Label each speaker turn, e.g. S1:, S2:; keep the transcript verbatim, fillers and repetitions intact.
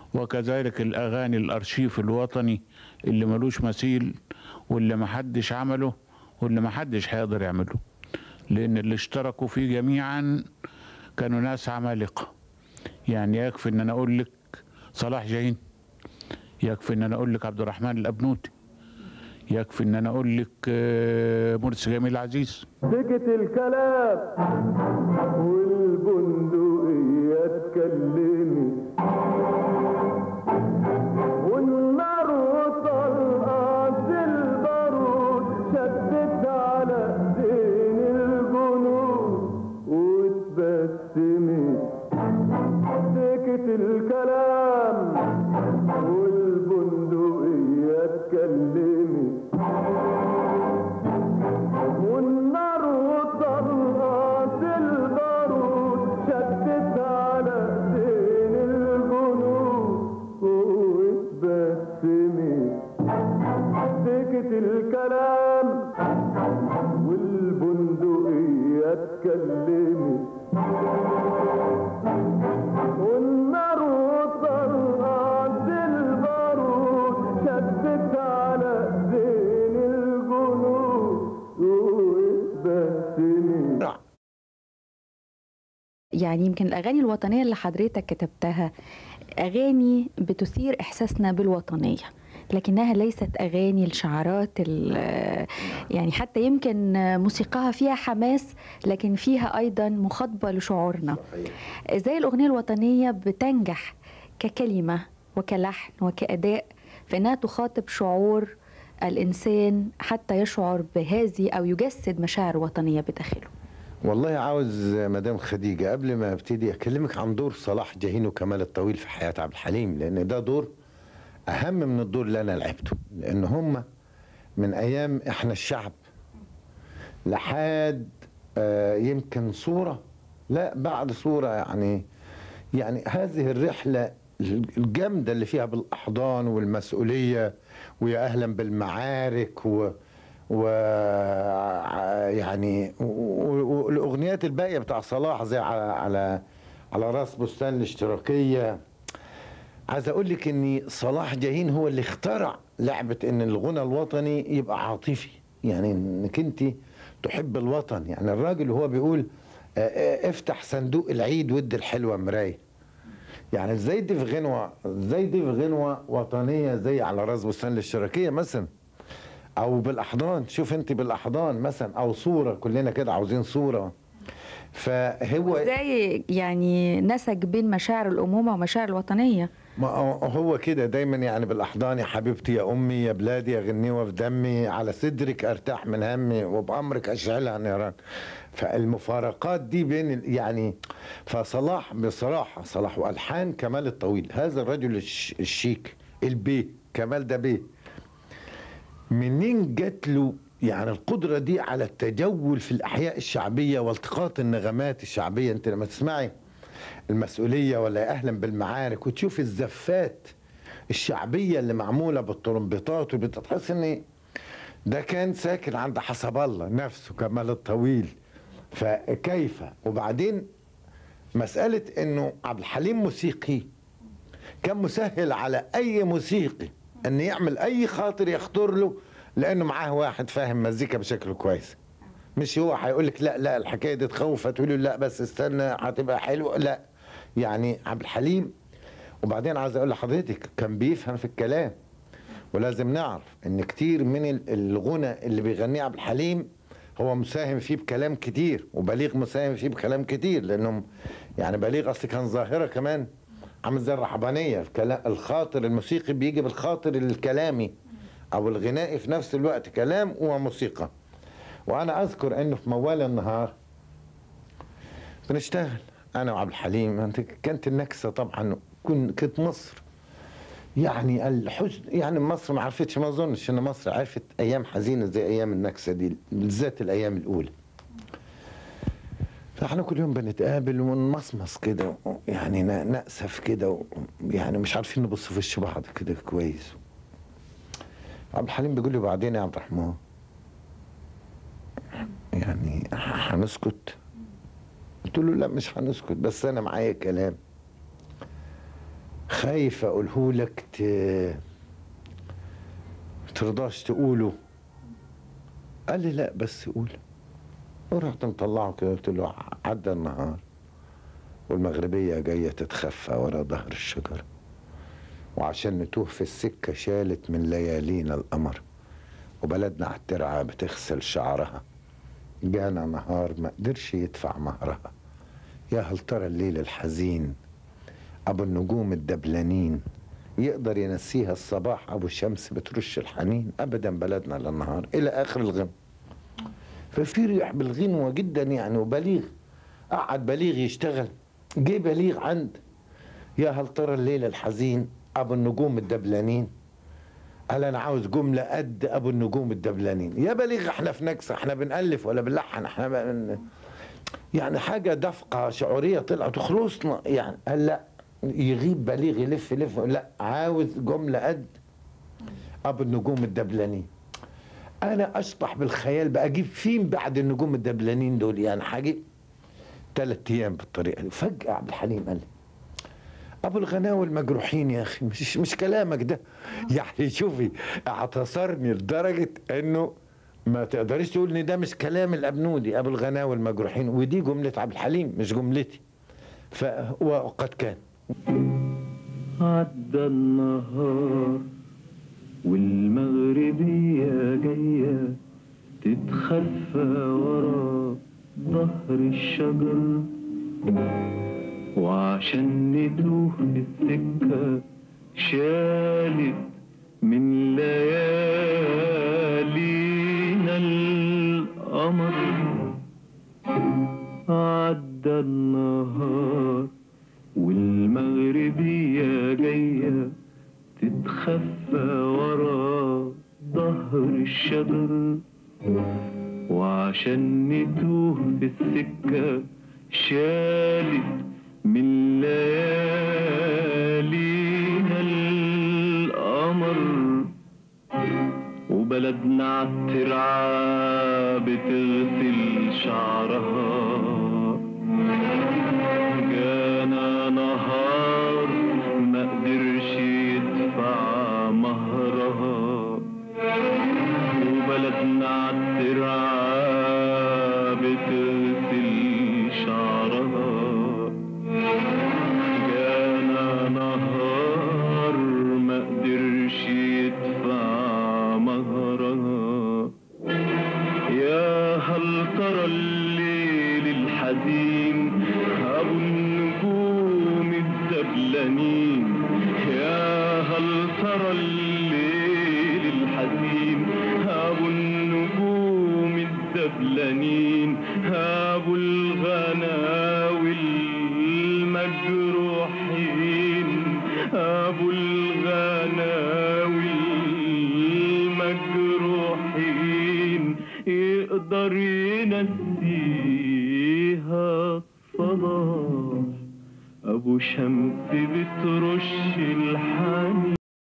S1: وكذلك الأغاني الأرشيف الوطني اللي ملوش مثيل، واللي محدش عمله واللي محدش هيقدر يعمله، لأن اللي اشتركوا فيه جميعا كانوا ناس عمالقة. يعني يكفي إن أنا أقول لك صلاح جاهين، يكفي إن أنا أقول لك عبد الرحمن الأبنودي، يكفي إن أنا أقول لك مرسي جميل عزيز.
S2: سكت الكلام والبندقية اتكلمت، والنار وطلقات البارود شدت على زين الجنود واتبسمت. سكت الكلام والبندقية اتكلمت، والنار وطلقات البارود شدت على زين الجنود واتبسمت. سكت الكلام والبندقية اتكلمت، والنار وطلقات البارود شدت على زين الجنود واتبسمت.
S3: يعني يمكن الأغاني الوطنية اللي حضرتك كتبتها أغاني بتثير إحساسنا بالوطنية، لكنها ليست أغاني الشعارات، يعني حتى يمكن موسيقاها فيها حماس لكن فيها أيضا مخاطبة لشعورنا. إزاي الأغنية الوطنية بتنجح ككلمة وكلحن وكأداء في أنها تخاطب شعور الإنسان حتى يشعر بهذه أو يجسد مشاعر وطنية بداخله؟
S4: والله عاوز مدام خديجة قبل ما ابتدي أكلمك عن دور صلاح جاهين وكمال الطويل في حياة عبد الحليم، لأن ده دور أهم من الدور اللي أنا لعبته، لأن هم من أيام إحنا الشعب لحد آه يمكن صورة، لا بعد صورة، يعني يعني هذه الرحلة الجامدة اللي فيها بالأحضان والمسؤولية ويا أهلا بالمعارك و و يعني والاغنيات الباقيه بتاع صلاح زي على على على راس بستان الاشتراكيه. عايز اقول لك ان صلاح جاهين هو اللي اخترع لعبه ان الغنى الوطني يبقى عاطفي، يعني انك انت تحب الوطن. يعني الراجل وهو بيقول افتح صندوق العيد ودي الحلوه مرايه، يعني ازاي دي في غنوه، ازاي دي في غنوه وطنيه زي على راس بستان الاشتراكيه مثلا، او بالاحضان. شوف انت بالاحضان مثلا، او صوره كلنا كده عاوزين صوره. فهو
S3: ازاي يعني نسج بين مشاعر الامومه ومشاعر الوطنيه؟
S4: ما هو كده دايما، يعني بالاحضان يا حبيبتي يا امي يا بلادي يا غنيوه في دمي، على صدرك ارتاح من همي وبامرك اشعلها نيران. فالمفارقات دي بين يعني، فصلاح بصراحه صلاح والحان كمال الطويل، هذا الرجل الشيك البيه كمال ده بيه، منين جات له يعني القدرة دي على التجول في الأحياء الشعبية والتقاط النغمات الشعبية؟ أنت لما تسمعي المسؤولية ولا أهلا بالمعارك وتشوف الزفات الشعبية اللي معمولة بالطرمبيطات، وبتحس إن ده كان ساكن عند حسب الله نفسه كمال الطويل. فكيف؟ وبعدين مسألة إنه عبد الحليم موسيقي كان مسهل على أي موسيقي ان يعمل اي خاطر يخطر له، لانه معاه واحد فاهم مزيكا بشكل كويس. مش هو هيقول لك لا لا الحكايه دي تخوف، فتقول له لا بس استنى هتبقى حلوه، لا. يعني عبد الحليم، وبعدين عايز اقول لحضرتك كان بيفهم في الكلام، ولازم نعرف ان كتير من الغنى اللي بيغنيه عبد الحليم هو مساهم فيه بكلام كتير، وبليغ مساهم فيه بكلام كتير، لانهم يعني بليغ اصل كان ظاهره كمان عامل زي الرحبانيه، الخاطر الموسيقي بيجي بالخاطر الكلامي او الغنائي في نفس الوقت، كلام وموسيقى. وانا اذكر انه في موال النهار بنشتغل انا وعبد الحليم، كانت النكسه طبعا، كنت مصر يعني الحزن، يعني مصر ما عرفتش، ما اظنش ان مصر عرفت ايام حزينه زي ايام النكسه دي، بالذات الايام الاولى. فاحنا كل يوم بنتقابل ونمصمص كده، يعني نأسف كده، يعني مش عارفين نبص في وش بعض كده كويس. عبد الحليم بيقول لي بعدين يا عبد الرحمن يعني خايف اقوله لك ت... ترضاش تقوله. قال لي لا بس قول. ورحت مطلعه كده قلت له عدى النهار والمغربية جاية تتخفى ورا ظهر الشجرة، وعشان نتوه في السكة شالت من ليالينا القمر، وبلدنا على الترعة بتغسل شعرها، جانا نهار ما قدرش يدفع مهرها. يا هل ترى الليل الحزين ابو النجوم الدبلانين، يقدر ينسيها الصباح ابو الشمس بترش الحنين، ابدا بلدنا للنهار الى اخر الغنى. ففرح بالغنوة جدا يعني، وبليغ قعد بليغ يشتغل، جه بليغ عند يا هل ترى الليل الحزين ابو النجوم الدبلانين، قال انا عاوز جمله قد ابو النجوم الدبلانين. يا بليغ احنا في نكسه، احنا بنالف ولا بنلحن، احنا بن... يعني حاجه دفقه شعوريه طلعت وخلصنا يعني. قال لا، يغيب بليغ يلف يلف، لا عاوز جمله قد ابو النجوم الدبلانين. انا اشطح بالخيال بقى اجيب فين بعد النجوم الدبلانين دول، يعني هجيب ثلاث ايام بالطريقه دي. فجاه عبد الحليم قال لي ابو الغناوي المجروحين يا اخي، مش مش كلامك ده يعني. شوفي اعتصرني لدرجه انه ما تقدريش تقول ان ده مش كلام الابنودي، ابو الغناوي المجروحين، ودي جمله عبد الحليم مش جملتي. ف وقد كان.
S2: عدى النهار والمغربية جاية تتخفى ورا ظهر الشجر، وعشان نتوه في السكة شالت من ليالينا القمر. عدى النهار والمغربية جاية تتخفى ورا ظهر الشجر، وعشان نتوه في السكة شالت من ليالينا القمر. وبلدنا عالترعة بتغسل شعرها، جانا نهار ما قدرش يدفع مهرها. وبلدنا عالترعة بتغسل شعرها، جانا نهار ما قدرش يدفع مهرها. يا هل ترى الليل الحزين ابو النجوم الدبلانين، يا هل ترى الليل الحزين ابو النجوم الدبلانين، ابو الغناوي المجروحين، ابو الغناوي المجروحين، يقدر ينسيها الصلاح ابو شمس بترش الحنين.